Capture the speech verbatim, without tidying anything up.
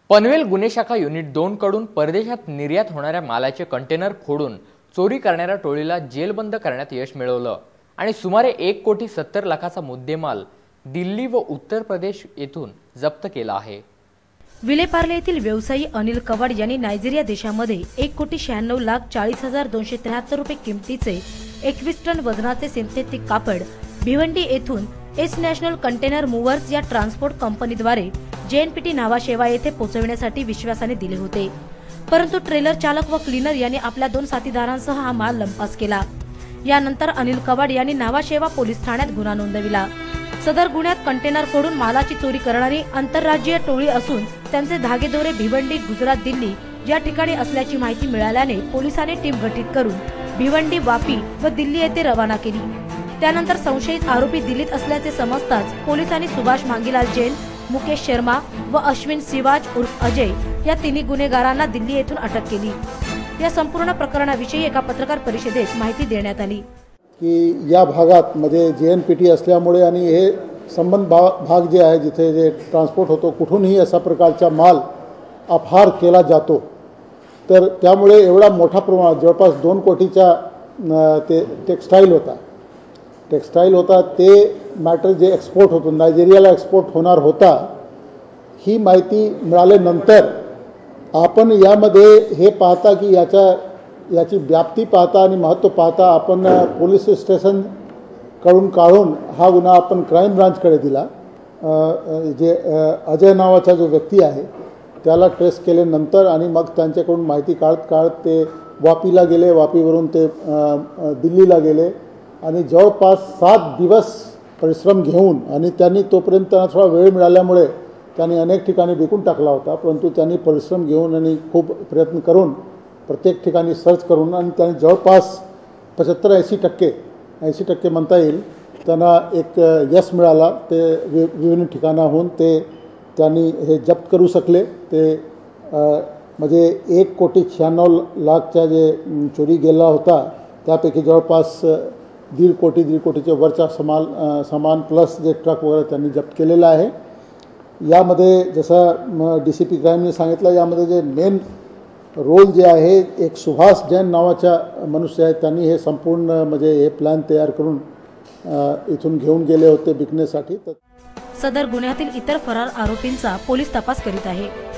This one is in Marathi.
पनवेल गुन्हे शाखा युनिट दोन कडून परदेशात निर्यात होणाऱ्या मालाचे कंटेनर फोडून चोरी करणाऱ्या टोळीला जेलबंद करण्यात यश मिळवलं आणि सुमारे एक कोटी सत्तर लाखाचा मुद्देमाल दिल्ली व उत्तर प्रदेश येथून जप्त केला आहे। विलेपार्ले येथील व्यवसायी अनिल कवाड यांनी नायजेरिया देशामध्ये एक कोटी शहाण्णव लाख चाळीस हजार दोनशे त्र्याहत्तर रुपये किमतीचे एकवीस टन वजनाचे सिंथेटिक कापड भिवंडी येथून एस नॅशनल कंटेनर मूव्हर्स या ट्रान्सपोर्ट कंपनीद्वारे जेएनपीटी नावाशेवा येथे पोहोचविण्यासाठी विश्वासाने दिले होते, परंतु ट्रेलर चालक व क्लीनर यांनी आपल्या दोन साथीदारांसह हा माल लंपास केला। यानंतर अनिल कवाड यांनी नावाशेवा पोलीस ठाण्यात गुन्हा नोंदविला। सदर गुन्ह्यात कंटेनर फोडून मालाची चोरी करणारी आंतरराज्यीय टोळी असून त्यांचे धागेदोरे भिवंडी, गुजरात, दिल्ली या ठिकाणी असल्याची माहिती मिळाल्याने पोलिसांनी टीम गठीत करून भिवंडी, वापी व दिल्ली येथे रवाना केली। त्यानंतर संशयित आरोपी दिल्लीत असल्याचे समजताच पोलिसांनी सुभाष मांगीलाल जैन, मुकेश शर्मा व अश्विन सिवाज उर्फ अजय या तिन्ही गुन्हेगारांना दिल्ली येथून अटक केली। या संपूर्ण प्रकरणाविषयी एका पत्रकार परिषदेत माहिती देण्यात आली की या भागात मध्ये जेएनपीटी असल्यामुळे आणि हे संबंध भाग जे आहे जिथे जे ट्रान्सपोर्ट होतो कुठूनही असा प्रकारचा माल अपहार केला जातो, तर त्यामुळे एवढा मोठा प्रमाणात जवळपास दोन कोटीचा ते टेक्स्टाईल होता टेक्स्टाईल होता ते मॅटर जे एक्सपोर्ट होतो नायजेरियाला एक्सपोर्ट होणार होता। ही माहिती मिळाल्यानंतर आपण यामध्ये हे पाहता की याच्या याची व्याप्ती पाहता आणि महत्त्व पाहता आपण पोलीस स्टेशन कडून काढून हा गुन्हा आपण क्राईम ब्रांचकडे दिला। जे अजय नावाचा जो व्यक्ती आहे त्याला ट्रेस केल्यानंतर आणि मग त्यांच्याकडून माहिती काढत काढत ते वापीला गेले, वापीवरून ते दिल्लीला गेले आणि जवळपास सात दिवस परिश्रम घेऊन आणि त्यांनी तोपर्यंत त्यांना थोडा वेळ मिळाल्यामुळे त्यांनी अनेक ठिकाणी विकून टाकला होता, परंतु त्यांनी परिश्रम घेऊन आणि खूप प्रयत्न करून प्रत्येक ठिकाणी सर्च करून आणि त्यांनी जवळपास पंच्याहत्तर ऐंशी टक्के ऐंशी टक्के म्हणता येईल त्यांना एक यश मिळाला। ते वि विभिन्न ठिकाणाहून ते त्यांनी हे जप्त करू शकले। ते म्हणजे एक कोटी शहाण्णव लाखच्या जे चोरी गेला होता त्यापैकी जवळपास दीड कोटी दीड कोटीच्या वरचा समाल सामान प्लस जे ट्रक वगैरे त्यांनी जप्त केलेला आहे। यामध्ये जसं डी सी पी क्राईमने सांगितलं, यामध्ये जे मेन रोल जे आहे एक सुभाष जैन नावाचा मनुष्य आहे, त्यांनी हे संपूर्ण म्हणजे हे प्लॅन तयार करून इथून घेऊन गेले होते विकण्यासाठी। सदर गुन्ह्यातील इतर फरार आरोपींचा पोलीस तपास करीत आहे।